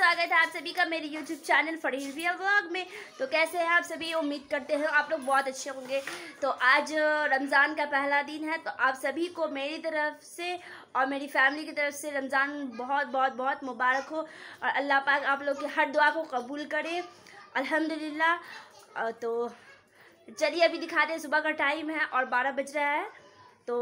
स्वागत है आप सभी का मेरे YouTube चैनल फरीहिया व्लॉग में। तो कैसे हैं आप सभी? उम्मीद करते हैं आप लोग बहुत अच्छे होंगे। तो आज रमज़ान का पहला दिन है, तो आप सभी को मेरी तरफ से और मेरी फैमिली की तरफ से रमज़ान बहुत बहुत बहुत मुबारक हो और अल्लाह पाक आप लोग की हर दुआ को कबूल करे अल्हम्दुलिल्लाह। तो चलिए अभी दिखाते हैं, सुबह का टाइम है और 12 बज रहा है। तो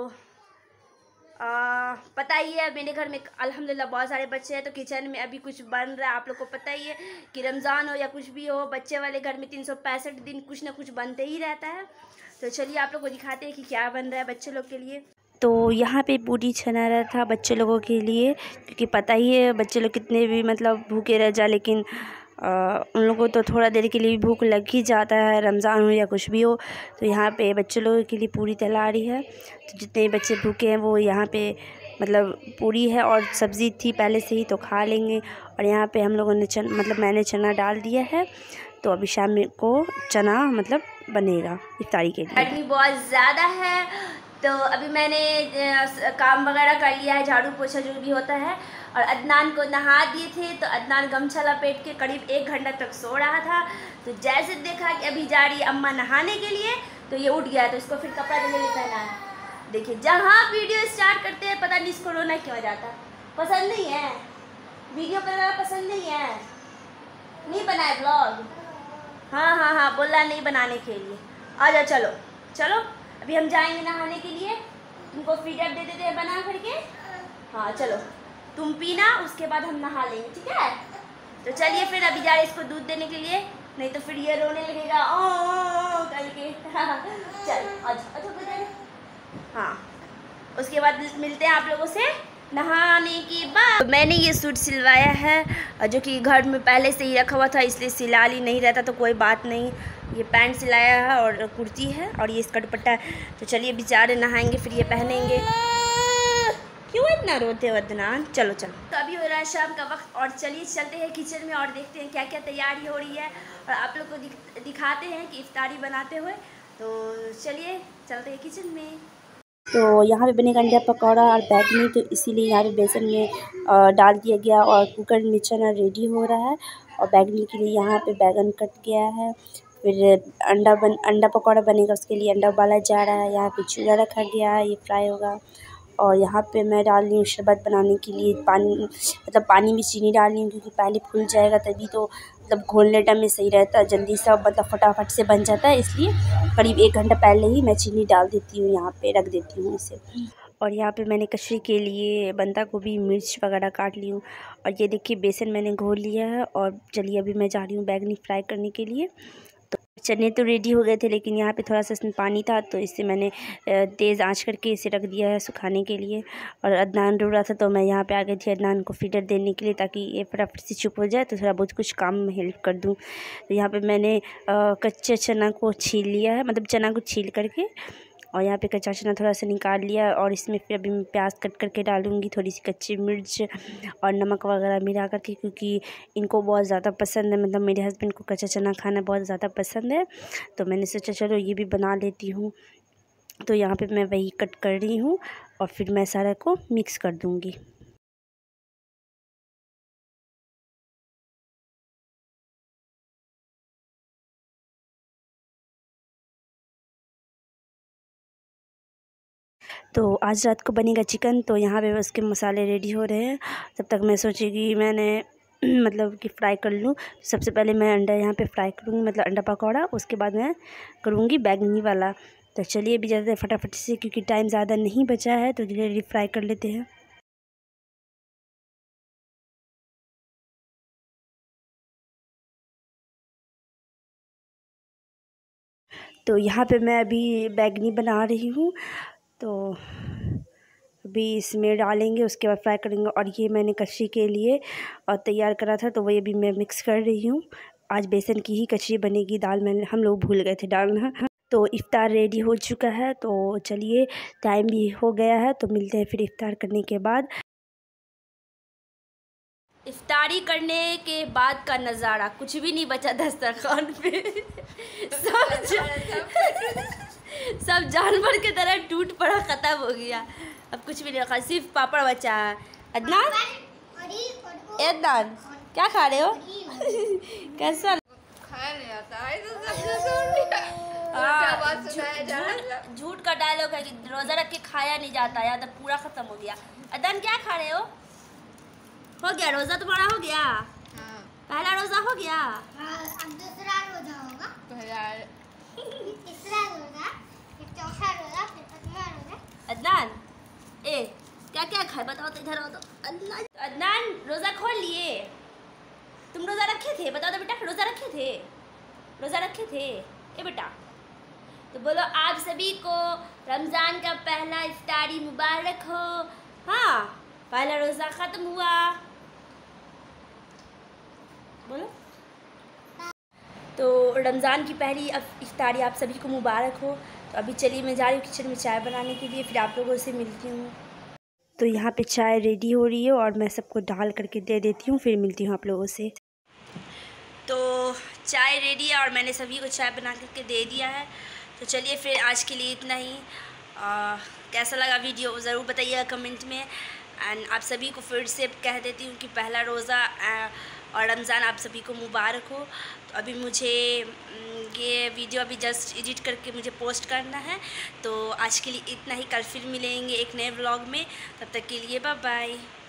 पता ही है मेरे घर में अल्हम्दुलिल्लाह बहुत सारे बच्चे हैं, तो किचन में अभी कुछ बन रहा है। आप लोग को पता ही है कि रमज़ान हो या कुछ भी हो, बच्चे वाले घर में 365 दिन कुछ ना कुछ बनते ही रहता है। तो चलिए आप लोग को दिखाते हैं कि क्या बन रहा है बच्चे लोग के लिए। तो यहाँ पे पूरी छना रहा था बच्चे लोगों के लिए, क्योंकि पता ही है बच्चे लोग कितने भी मतलब भूखे रह जाए, लेकिन उन लोगों को तो थोड़ा देर के लिए भी भूख लग ही जाता है, रमज़ान हो या कुछ भी हो। तो यहाँ पे बच्चे लोगों के लिए पूरी तैयार रही है। तो जितने बच्चे भूखे हैं वो यहाँ पे मतलब पूरी है और सब्ज़ी थी पहले से ही, तो खा लेंगे। और यहाँ पे हम लोगों ने मैंने चना डाल दिया है, तो अभी शाम को चना मतलब बनेगा इफ्तारी के लिए। गर्मी बहुत ज़्यादा है, तो अभी मैंने काम वगैरह कर लिया है, झाड़ू पोछा जो भी होता है। और अदनान को नहा दिए थे, तो अदनान गमछा लपेट के करीब 1 घंटा तक सो रहा था। तो जैसे देखा कि अभी जा रही है अम्मा नहाने के लिए, तो ये उठ गया, तो इसको फिर कपड़ा देने के पहना है। देखिए जहाँ वीडियो स्टार्ट करते हैं पता नहीं इसको रोना क्यों आ जाता है। पसंद नहीं है वीडियो करना, पसंद नहीं है, नहीं बनाए ब्लॉग। हाँ बोला नहीं बनाने के लिए। आ जाओ, चलो चलो अभी हम जाएंगे नहाने के लिए, तुमको फीडर दे देते हैं बना करके। हाँ चलो तुम पीना, उसके बाद हम नहा लेंगे, ठीक है? तो चलिए फिर अभी जा रहे इसको दूध देने के लिए, नहीं तो फिर ये रोने लगेगा ओ करके। चल अच्छा। हाँ उसके बाद मिलते हैं आप लोगों से नहाने के बाद। तो मैंने ये सूट सिलवाया है, जो कि घर में पहले से ही रखा हुआ था, इसलिए सिला ली नहीं रहता, तो कोई बात नहीं। ये पैंट सिलाया है और कुर्ती है और ये इसका दुपट्टा है। तो चलिए बेचारे नहाएंगे फिर ये पहनेंगे। क्यों इतना रोते हो अदनान? चलो तो अभी हो रहा है शाम का वक्त, और चलिए चलते हैं किचन में और देखते हैं क्या क्या तैयारी हो रही है, और आप लोग को दिखाते हैं कि इफ्तारी बनाते हुए। तो चलिए चलते हैं किचन में। तो यहाँ पे बनेगा अंडा पकौड़ा और बैगनी, तो इसीलिए यहाँ पे बेसन में डाल दिया गया और कुकर में चना रेडी हो रहा है। और बैगनी के लिए यहाँ पे बैगन कट गया है, फिर अंडा पकौड़ा बनेगा, उसके लिए अंडा उबाला जा रहा है। यहाँ पे चूड़ा रखा गया है, ये फ्राई होगा। और यहाँ पे मैं डाल रही हूँ शरबत बनाने के लिए पानी में चीनी डाल रही हूँ, क्योंकि पहले फूल जाएगा तभी तो मतलब घोलने टाइम में सही रहता है, जल्दी सब मतलब फटाफट से बन जाता है। इसलिए करीब 1 घंटा पहले ही मैं चीनी डाल देती हूँ, यहाँ पे रख देती हूँ इसे। और यहाँ पे मैंने कचरी के लिए बंदा गोभी मिर्च वगैरह काट ली हूँ। और ये देखिए बेसन मैंने घोल लिया है, और चलिए अभी मैं जा रही हूँ बैगनी फ्राई करने के लिए। तो चने तो रेडी हो गए थे, लेकिन यहाँ पे थोड़ा सा इसमें पानी था, तो इससे मैंने तेज़ आंच करके इसे रख दिया है सुखाने के लिए। और अदनान रो रहा था, तो मैं यहाँ पे आ गई थी अदनान को फीडर देने के लिए, ताकि ये फटाफट से चुप हो जाए, तो थोड़ा बहुत कुछ काम में हेल्प कर दूँ। तो यहाँ पे मैंने कच्चे चना को छील लिया है, मतलब चना को छील करके, और यहाँ पे कच्चा चना थोड़ा सा निकाल लिया। और इसमें फिर अभी मैं प्याज कट करके डालूँगी, थोड़ी सी कच्ची मिर्च और नमक वगैरह मिला करके, क्योंकि इनको बहुत ज़्यादा पसंद है, मतलब मेरे हस्बैंड को कच्चा चना खाना बहुत ज़्यादा पसंद है। तो मैंने सोचा चलो ये भी बना लेती हूँ। तो यहाँ पे मैं वही कट कर रही हूँ और फिर मैं सारा को मिक्स कर दूँगी। तो आज रात को बनेगा चिकन, तो यहाँ पे उसके मसाले रेडी हो रहे हैं। तब तक मैं सोची कि मैंने मतलब कि फ़्राई कर लूँ। सबसे पहले मैं अंडा यहाँ पे फ्राई करूँगी, मतलब अंडा पकौड़ा, उसके बाद मैं करूँगी बैगनी वाला। तो चलिए अभी जाते हैं फटाफट से, क्योंकि टाइम ज़्यादा नहीं बचा है, तो जल्दी फ्राई कर लेते हैं। तो यहाँ पे मैं अभी बैगनी बना रही हूँ, तो अभी इसमें डालेंगे, उसके बाद फ्राई करेंगे। और ये मैंने कचरी के लिए तैयार करा था, तो वही अभी मैं मिक्स कर रही हूँ। आज बेसन की ही कचरी बनेगी, दाल हम लोग भूल गए थे डालना। तो इफ़्तार रेडी हो चुका है, तो चलिए टाइम भी हो गया है, तो मिलते हैं फिर इफ़्तार करने के बाद। इफ्तारी करने के बाद का नज़ारा, कुछ भी नहीं बचा दस्तरखान पे। सब जानवर की तरह टूट पड़ा, ख़त्म हो गया, अब कुछ भी नहीं रखा, सिर्फ पापड़ बचा है। अदनान क्या खा रहे हो? कैसा? खाया नहीं आता है तो झूठ का डायलॉग है कि रोजा रख के खाया नहीं जाता, यार तो पूरा खत्म हो गया। अदन क्या खा रहे हो? हो गया रोजा तुम्हारा? हो गया? हाँ। पहला रोजा हो गया? अब दूसरा रोजा होगा, पहला तीसरा रोजा, फिर चौथा रोजा, फिर पांचवा रोजा। अदनान ए क्या क्या खाए बताओ तो, इधर आओ तो। अदनान रोजा खोल लिए? तुम रोजा रखे थे? बताओ तो बेटा, रोजा रखे थे? रोजा रखे थे ए बेटा? तो बोलो आप सभी को रमज़ान का पहला इफ्तारी मुबारक हो। हाँ, पहला रोज़ा ख़त्म हुआ, बोलो। तो रमज़ान की पहली इफ्तारी आप सभी को मुबारक हो। तो अभी चलिए मैं जा रही हूँ किचन में चाय बनाने के लिए, फिर आप लोगों से मिलती हूँ। तो यहाँ पे चाय रेडी हो रही है और मैं सबको डाल करके दे देती हूँ, फिर मिलती हूँ आप लोगों से। तो चाय रेडी है और मैंने सभी को चाय बना करके दे दिया है। तो चलिए फिर आज के लिए इतना ही। कैसा लगा वीडियो ज़रूर बताइएगा कमेंट में। एंड आप सभी को फिर से कह देती हूँ कि पहला रोज़ा और रमज़ान आप सभी को मुबारक हो। तो अभी मुझे ये वीडियो अभी जस्ट एडिट करके मुझे पोस्ट करना है। तो आज के लिए इतना ही, कल फिर मिलेंगे एक नए व्लॉग में। तब तक के लिए बाय बाय।